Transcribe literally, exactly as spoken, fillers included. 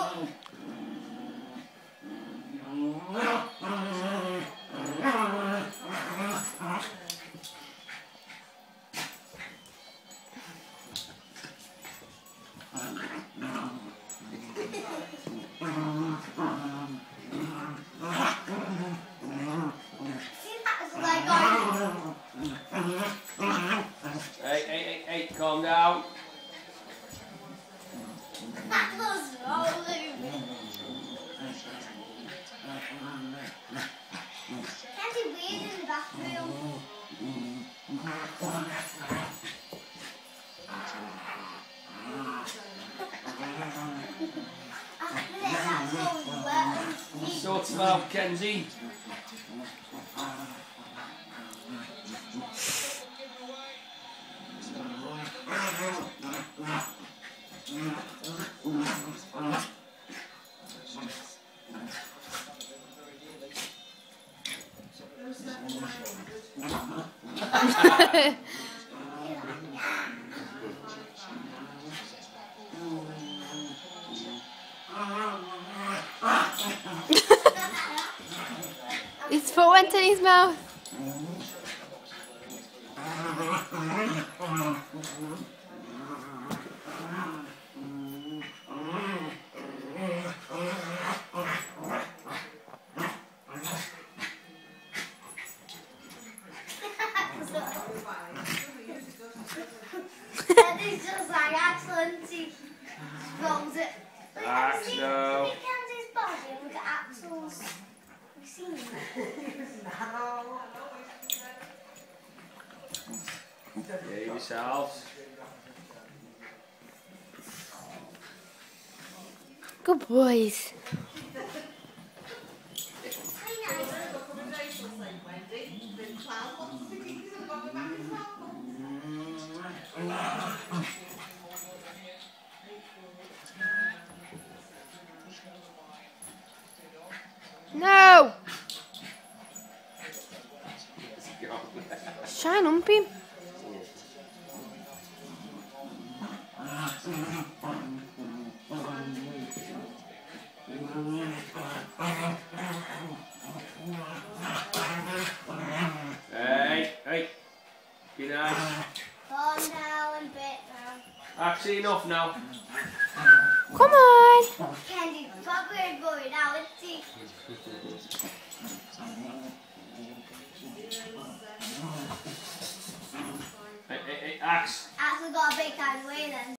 Hey, hey, hey, hey, calm down. That was rolling. Can't be weird in the bathroom. Sort him out, Kenzie. His foot went in his mouth. And it's just like Axl and he rolls it. Look at Axl. Kenzie's body and look at Axl's. Have you seen him? Behave yourselves. Good boys. No! Try and hump him. Hey, hey. Be nice. Calm down a bit now. Actually, enough now. Come on. Kenzie's probably going out, isn't he? Hey, hey, hey, Axe. Axl got a big hand away then.